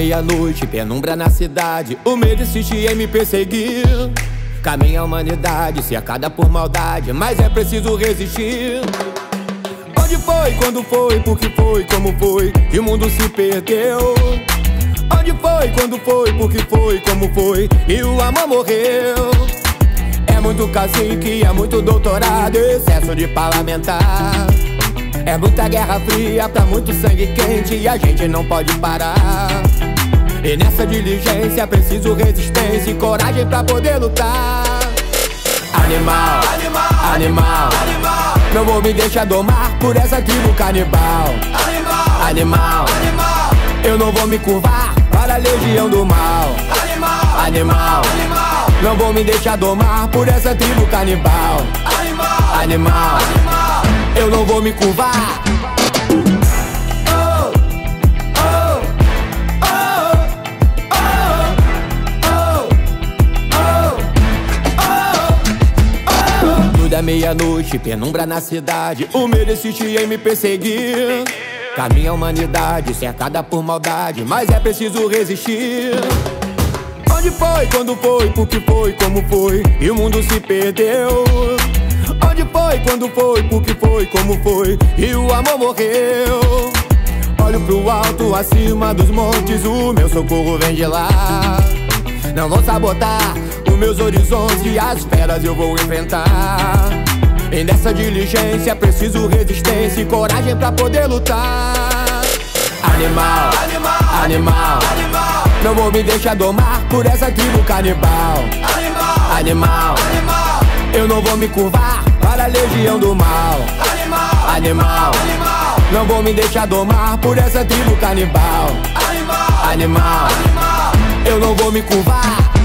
meia-noite, penumbra na cidade, o medo insiste em me perseguir. Caminha a humanidade, cercada por maldade, mas é preciso resistir. Onde foi, quando foi, por que foi, como foi, e o mundo se perdeu? Onde foi, quando foi, por que foi, como foi, e o amor morreu? É muito cacique, é muito doutorado, excesso de parlamentar. É muita guerra fria pra muito sangue quente e a gente não pode parar. E nessa diligência é preciso resistência e coragem pra poder lutar. Animal, animal, animal, animal, não vou me deixar domar por essa tribo canibal. Animal, animal, animal, eu não vou me curvar para a legião do mal. Animal, animal, animal, não vou me deixar domar por essa tribo canibal. Animal, animal, animal, eu não vou me curvar. Da meia-noite, penumbra na cidade, o medo insiste em me perseguir. Caminha a humanidade, cercada por maldade, mas é preciso resistir. Onde foi, quando foi, por que foi, como foi, e o mundo se perdeu? Onde foi, quando foi, por que foi, como foi, e o amor morreu? Olho pro alto, acima dos montes, o meu socorro vem de lá. Não vou sabotar os meus horizontes e as feras eu vou enfrentar. E nessa diligência é preciso resistência e coragem pra poder lutar. Animal, animal, animal, animal, não vou me deixar domar por essa tribo canibal. Animal, animal, animal, eu não vou me curvar para a legião do mal. Animal, animal, animal, não vou me deixar domar por essa tribo canibal. Animal, animal, animal, eu não vou me curvar.